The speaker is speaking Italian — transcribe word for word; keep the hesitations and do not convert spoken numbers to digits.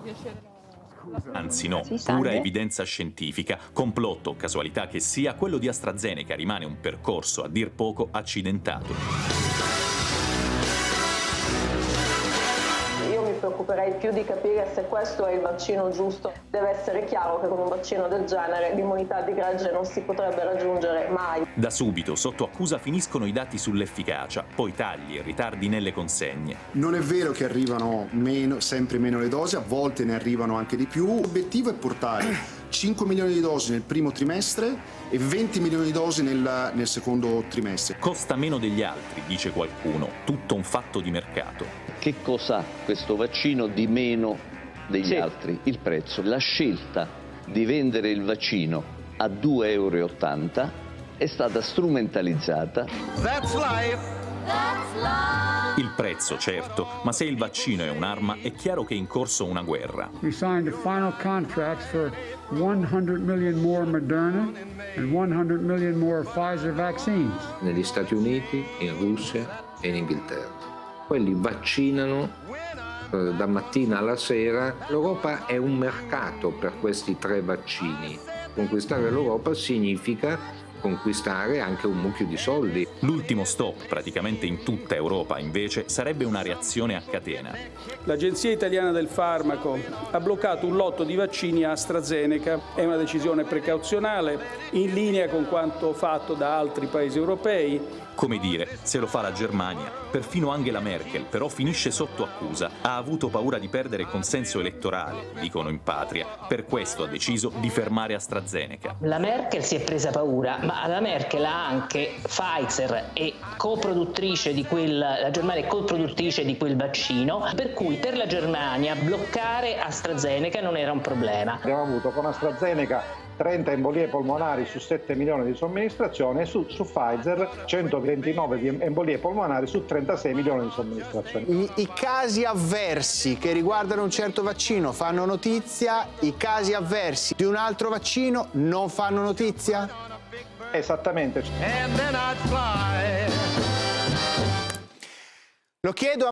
Anzi no, pura evidenza scientifica, complotto o casualità che sia, quello di AstraZeneca rimane un percorso a dir poco accidentato. Io mi preoccuperei più di capire se questo è il vaccino giusto. Deve essere chiaro che con un vaccino del genere l'immunità di gregge non si potrebbe raggiungere mai. Da subito sotto accusa finiscono i dati sull'efficacia, poi tagli e ritardi nelle consegne. Non è vero che arrivano meno, sempre meno le dosi, a volte ne arrivano anche di più. L'obiettivo è portare cinque milioni di dosi nel primo trimestre e venti milioni di dosi nel, nel secondo trimestre. Costa meno degli altri, dice qualcuno, tutto un fatto di mercato. Che cos'ha questo vaccino di meno degli sì. altri? Il prezzo. La scelta di vendere il vaccino a due e ottanta euro è stata strumentalizzata. That's life. That's life. Il prezzo, certo, ma se il vaccino è un'arma, è chiaro che è in corso una guerra. We signed a final contract for one hundred million more Moderna and one hundred million more Pfizer vaccines. Negli Stati Uniti, in Russia e in Inghilterra. Quelli vaccinano eh, da mattina alla sera. L'Europa è un mercato per questi tre vaccini. Conquistare l'Europa significa conquistare anche un mucchio di soldi. L'ultimo stop, praticamente in tutta Europa, invece, sarebbe una reazione a catena. L'Agenzia Italiana del Farmaco ha bloccato un lotto di vaccini AstraZeneca. È una decisione precauzionale, in linea con quanto fatto da altri paesi europei. Come dire, se lo fa la Germania, perfino Angela Merkel, però finisce sotto accusa, ha avuto paura di perdere consenso elettorale, dicono in patria, per questo ha deciso di fermare AstraZeneca. La Merkel si è presa paura, ma la Merkel ha anche Pfizer e coproduttrice di quel, la Germania è coproduttrice di quel vaccino, per cui per la Germania bloccare AstraZeneca non era un problema. Abbiamo avuto con AstraZeneca trenta embolie polmonari su sette milioni di somministrazioni e su, su Pfizer centoventinove di embolie polmonari su trentasei milioni di somministrazioni. I, I casi avversi che riguardano un certo vaccino fanno notizia, i casi avversi di un altro vaccino non fanno notizia? Esattamente. Lo chiedo a